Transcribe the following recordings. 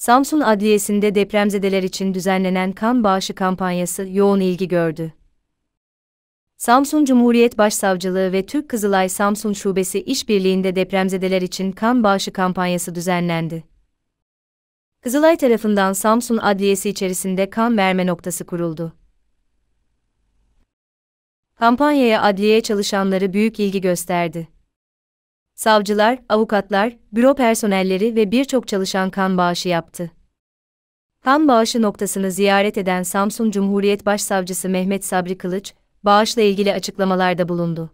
Samsun Adliyesi'nde depremzedeler için düzenlenen kan bağışı kampanyası yoğun ilgi gördü. Samsun Cumhuriyet Başsavcılığı ve Türk Kızılay Samsun Şubesi işbirliğinde depremzedeler için kan bağışı kampanyası düzenlendi. Kızılay tarafından Samsun Adliyesi içerisinde kan verme noktası kuruldu. Kampanyaya adliye çalışanları büyük ilgi gösterdi. Savcılar, avukatlar, büro personelleri ve birçok çalışan kan bağışı yaptı. Kan bağışı noktasını ziyaret eden Samsun Cumhuriyet Başsavcısı Mehmet Sabri Kılıç, bağışla ilgili açıklamalarda bulundu.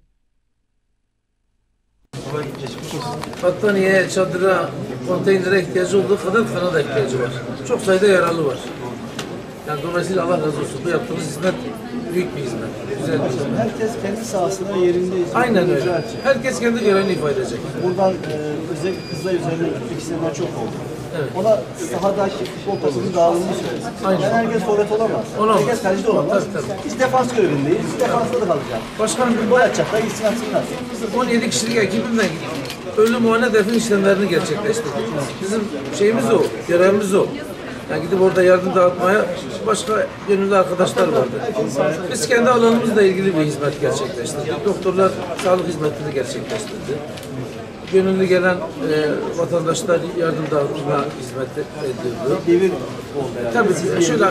Battaniyeye, çadıra, konteynere ihtiyacı olduğu kadar kana da ihtiyacı var. Çok sayıda yaralı var. Yani dolayısıyla Allah razı olsun. Bu yaptığımız hizmet büyük bir hizmet, güzel bir hizmet. Herkes kendi sahasına yerinde hizmet. Aynen öyle. Herkes kendi görevini ifade edecek. Buradan özellikle Kızılay üzerine gitmek isteyenler çok oldu. Evet. Ona sahadaki futbol takımının dağılımını söylesin. Aynen. Yani herkes forvet olamaz. Olamaz. Herkes kaleci de olamaz. Tabii. Biz defans görevindeyiz. Biz defansta da kalacağız. Başkanım, Gol atacaklar, gitsin atsınlar. 17 kişilik ekibimle ölü muayene defin işlemlerini gerçekleştirdik. Bizim şeyimiz o, görevimiz o. Yani gidip orada yardım dağıtmaya başka gönüllü arkadaşlar vardı. Biz kendi alanımızla ilgili bir hizmet gerçekleştirdik. Doktorlar sağlık hizmetini gerçekleştirdi. Gönüllü gelen vatandaşlar yardım dağıtmaya hizmet ediyordu. Devir oldu yani. Tabii şöyle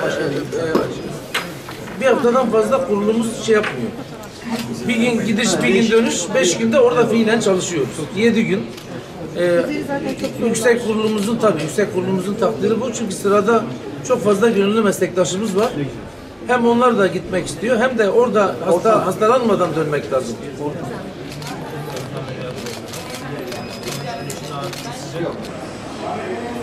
bir haftadan fazla kurulumuz şey yapmıyor. Bir gün gidiş, bir gün dönüş, 5 günde orada fiilen çalışıyoruz. 7 gün. Yüksek kurulumuzun takdiri bu. Çünkü sırada çok fazla gönüllü meslektaşımız var. Hem onlar da gitmek istiyor, hem de orada hastalanmadan dönmek lazım. Yok.